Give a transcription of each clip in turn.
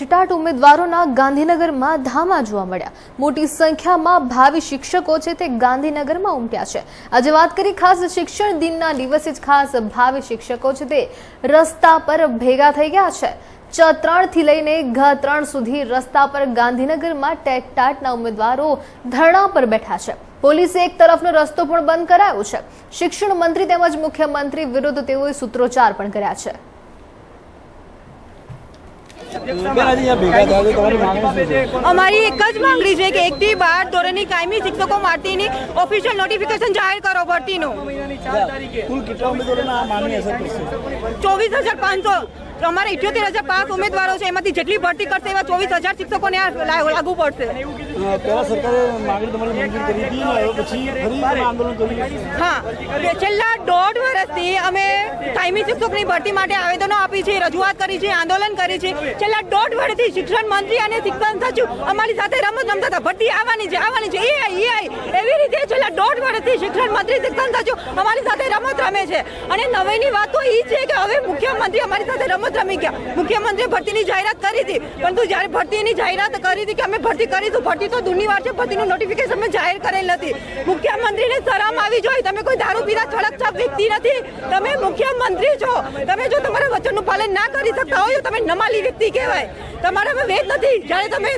અચટાટ ઉમેદવારોના ગાંધીનગરમાં ધામા જોવા મળ્યા। મોટી સંખ્યામાં ભાવિ શિક્ષકો છે તે ગાંધીનગરમાં ઉમટ્યા છે। આજે વાત કરી ખાસ શિક્ષણ દિનના દિવસે જ ખાસ ભાવિ શિક્ષકો છે તે રસ્તા પર ભેગા થઈ ગયા છે। ચ3 થી લઈને ઘ3 સુધી રસ્તા પર ગાંધીનગરમાં ટેકટાટના ઉમેદવારો ધરણા પર બેઠા છે। પોલીસે એક તરફનો રસ્તો પણ બંધ કરાયો છે। શિક્ષણ મંત્રી તેમજ મુખ્યમંત્રી વિરુદ્ધ તેઓએ સૂત્રોચ્ચાર પણ કર્યા છે। અમારી એક જ માંગણી છે કે 1 થી 12 ધોરણની કાયમી શિક્ષકો માટેની ઓફિશિયલ નોટિફિકેશન જાહેર કરો ભરતીનું। કુલ કેટલા ઉમેદવારોના આ માંગણી અસર કરશે? 24,500 અમારે 78,005 ઉમેદવારો છે, એમાંથી જેટલી ભરતી કરશે એવા 24,000 શિક્ષકોને લાગુ પડશે। પહેલા સરકારે માંગણી તમારી મંજૂર કરી હતી ને પછી ફરી આંદોલન કર્યું? હા, છેલ્લા 1.5 વર્ષથી અમે કાયમી શિક્ષકની ભરતી માટે આવેદનો આપી છે, રજૂઆત કરી છે, આંદોલન કરી છે। છેલ્લા 1.5 વર્ષથી શિક્ષણ મંત્રી અને શિક્ષણ સચિવ અમારી સાથે રમત રમતા હતા, ભરતી આવવાની છે એઆઈ એવી રીતે છેલ્લા 1.5 વર્ષથી શિક્ષણ મંત્રી શિક્ષણ સચિવ અમારી સાથે રમત રમે છે। અને નવાઈની વાત તો એ છે કે હવે મુખ્યમંત્રી અમારી સાથે રમત રમી ગયા। મુખ્યમંત્રીએ ભરતીની જાહેરાત કરી હતી, પરંતુ જ્યારે ભરતીની જાહેરાત કરી હતી કે અમે ભરતી કરીશું, ભરતી તો દૂરની વાર છે, ભરતીનું નોટિફિકેશન મેં જાહેર કરેલ નથી। મુખ્યમંત્રીને શરમ આવી જોઈએ। તમે કોઈ દારૂ પીના છળકછાપ વ્યક્તિ નથી, તમે મુખ્યમંત્રી છો। તમે જો તમારા વચનનું પાલન ના કરી શકતા હોય તો તમે નમાલી વ્યક્તિ કહેવાય। તમારામાં વેદ નથી। જ્યારે તમે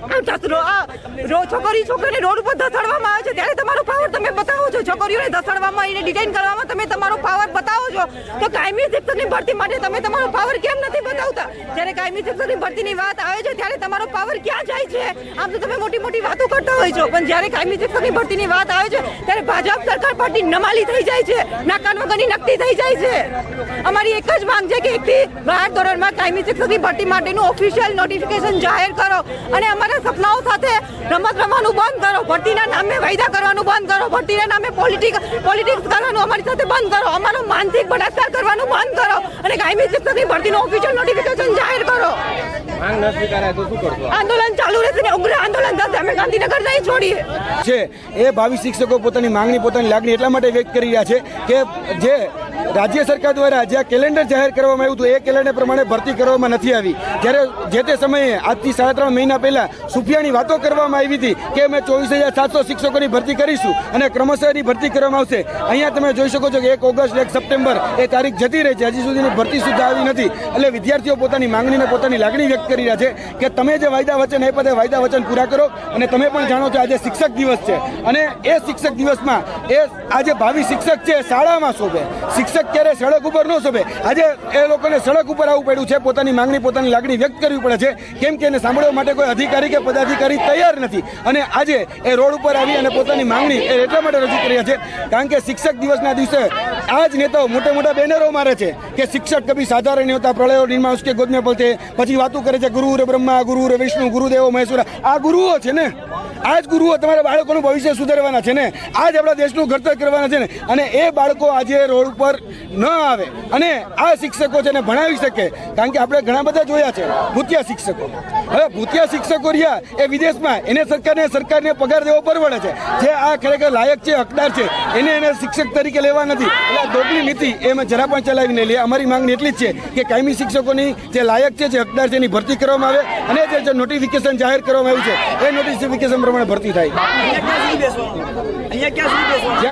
છોકરીને રોડ ઉપર ધસાડવામાં આવે છે ત્યારે તમારો પાવર તમે બતાવો છો। છોકરીઓને ધસાડવામાં, એને ડિટેઇન કરવામાં તમે તમારો પાવર બતાવો છો, તો કાયમી શિક્ષકની ભરતી માટે તમે તમારો પાવર કેમ નથી બતાવતા? જ્યારે કાયમી શિક્ષકની ભરતીની વાત આવે છે ત્યારે તમારો પાવર ક્યાં જાય છે? આમ તો તમે મોટી મોટી વાતો કરતા હોય છો, પણ જ્યારે કાયમી શિક્ષકની ભરતીની વાત આવે છે ત્યારે ભાજપ સરકાર પાર્ટી નમાલી થઈ જાય છે, નાકાન વગરની નકટી થઈ જાય છે। અમારી એક જ માંગ છે કે 1 થી 12 ધોરણમાં કાયમી શિક્ષકની ભરતી માટેનું ઓફિશિયલ નોટિફિકેશન જાહેર કરો અને સપનાઓ સાથે રમત રમવાનું બંધ કરો। ભરતીના નામે વાયદા કરવાનું બંધ કરો। ભરતીના નામે પોલિટિક્સ કરવાનું અમારી સાથે બંધ કરો। અમારો માનસિક બળાત્કાર કરવાનું બંધ કરો અને કાયમી શિક્ષકની ભરતીનું ઓફિશિયલ નોટિફિકેશન જાહેર કરો। માંગ ન સ્વીકારાય તો શું કરશો? આંદોલન ચાલુ રહેશે ને ઉગ્ર આંદોલન થશે। અમે ગાંધીનગર નહીં છોડીએ છે। એ ભાવિ શિક્ષકો પોતાની માંગણી, પોતાની લાગણી એટલા માટે વ્યક્ત કરી રહ્યા છે કે જે રાજ્ય સરકાર દ્વારા જે કેલેન્ડર જાહેર કરવામાં આવ્યું હતું એ કેલેન્ડર પ્રમાણે ભરતી કરવામાં નથી આવી। જ્યારે જે તે સમયે આજથી 3.5 મહિના પહેલા સુફિયાની વાતો કરવામાં આવી હતી કે અમે 24,700 શિક્ષકોની ભરતી કરીશું અને ક્રમશઃ એની ભરતી કરવામાં આવશે। અહીંયા તમે જોઈ શકો છો કે 1 ઓગસ્ટ 1 સપ્ટેમ્બર એ તારીખ જતી રહી છે, હજી સુધીની ભરતી સુદ્ધા આવી નથી। એટલે વિદ્યાર્થીઓ પોતાની માંગણીને, પોતાની લાગણી વ્યક્ત કરી રહ્યા છે કે તમે જે વાયદા વચન આપ્યા તે વાયદા વચન પૂરા કરો। અને તમે પણ જાણો છો આજે શિક્ષક દિવસ છે અને એ શિક્ષક દિવસમાં આજે ભાવિ શિક્ષક છે શાળામાં શોભે, શિક્ષક ક્યારે સડક ઉપર ન શોભે। આજે એ લોકોને સડક ઉપર આવવું પડ્યું છે, પોતાની માંગણી, પોતાની લાગણી વ્યક્ત કરવી પડે છે, કેમ કે એને સાંભળવા માટે કોઈ અધિકારી કે પદાધિકારી તૈયાર નથી। અને આજે એ રોડ ઉપર આવી અને પોતાની માંગણી એટલા માટે રજૂ કરી રહ્યા છે કારણ કે શિક્ષક દિવસના દિવસે આ જ નેતાઓ મોટા મોટા બેનરો મારે છે કે શિક્ષક કભી સાધારણ નહીં હોતા, પ્રલયો નિર્માણ ઉસકે ગોદ મેં પલતે, પછી વાતો કરે છે ગુરુર બ્રહ્મા, ગુરુર વિષ્ણુ, ગુરુદેવો મહેશ્વરા। આ ગુરુઓ છે ને, આ જ ગુરુઓ તમારા બાળકોનું ભવિષ્ય સુધારવાના છે ને, આ જ આપણા દેશનું ઘડતર કરવાના છે ને। અને એ બાળકો આજે રોડ ઉપર ન આવે અને આ શિક્ષકો છે ને ભણાવી શકે, કારણ કે આપણે ઘણા બધા જોયા છે ભૂતિયા શિક્ષકો। હવે ભૂતિયા શિક્ષકો રહ્યા એ વિદેશમાં, એને સરકારને પગાર દેવો પરવડે છે। જે આ ખરેખર લાયક છે, હકદાર છે, એને શિક્ષક તરીકે લેવા નથી। એટલે દોગલી નીતિ એ અમે જરા પણ ચલાવી નહીં લઈએ। અમારી માંગણી એટલી જ છે કે કાયમી શિક્ષકોની જે લાયક છે, જે હકદાર છે, એની ભરતી કરવામાં આવે અને જે નોટિફિકેશન જાહેર કરવામાં આવ્યું છે એ નોટિફિકેશન પ્રમાણે ભરતી થાય। અહીંયા ક્યાં સુધી બેસવાનું?